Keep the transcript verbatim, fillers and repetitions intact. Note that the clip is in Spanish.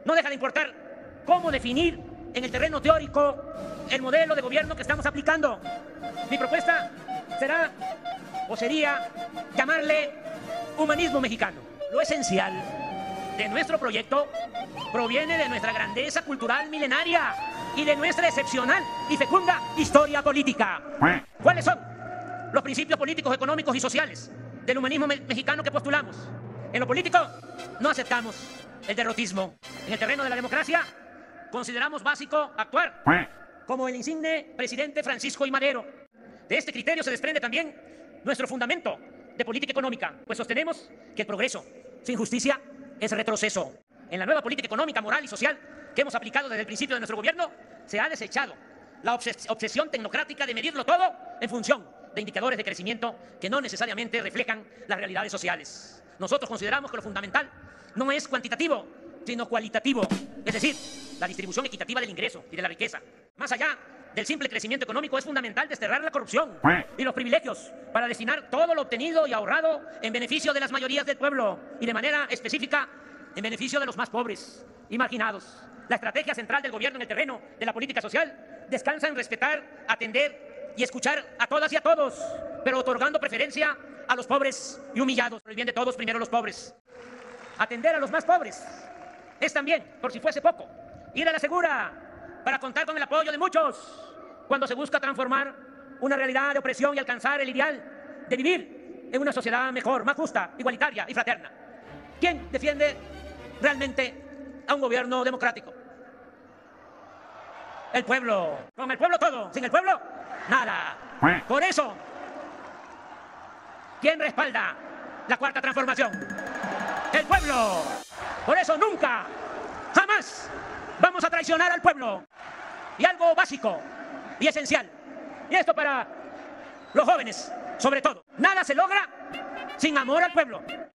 no deja de importar cómo definir en el terreno teórico el modelo de gobierno que estamos aplicando. Mi propuesta será o sería llamarle humanismo mexicano. Lo esencial de nuestro proyecto proviene de nuestra grandeza cultural milenaria y de nuestra excepcional y fecunda historia política. ¿Cuáles son los principios políticos, económicos y sociales del humanismo me mexicano que postulamos? En lo político, no aceptamos el derrotismo. En el terreno de la democracia, consideramos básico actuar como el insigne presidente Francisco I. Madero. De este criterio se desprende también nuestro fundamento de política económica, pues sostenemos que el progreso sin justicia es retroceso. En la nueva política económica, moral y social que hemos aplicado desde el principio de nuestro gobierno, se ha desechado la obses obsesión tecnocrática de medirlo todo en función de indicadores de crecimiento que no necesariamente reflejan las realidades sociales. Nosotros consideramos que lo fundamental no es cuantitativo, sino cualitativo, es decir, la distribución equitativa del ingreso y de la riqueza. Más allá del simple crecimiento económico, es fundamental desterrar la corrupción y los privilegios para destinar todo lo obtenido y ahorrado en beneficio de las mayorías del pueblo y de manera específica en beneficio de los más pobres y marginados. La estrategia central del gobierno en el terreno de la política social descansa en respetar, atender y escuchar a todas y a todos, pero otorgando preferencia a los pobres y humillados. Por el bien de todos, primero los pobres. Atender a los más pobres es también, por si fuese poco, ir a la segura para contar con el apoyo de muchos cuando se busca transformar una realidad de opresión y alcanzar el ideal de vivir en una sociedad mejor, más justa, igualitaria y fraterna. ¿Quién defiende realmente a un gobierno democrático? El pueblo. Con el pueblo todo, sin el pueblo, nada. Por eso, ¿quién respalda la cuarta transformación? El pueblo. Por eso nunca, jamás vamos a traicionar al pueblo. Y algo básico y esencial, y esto para los jóvenes sobre todo, nada se logra sin amor al pueblo.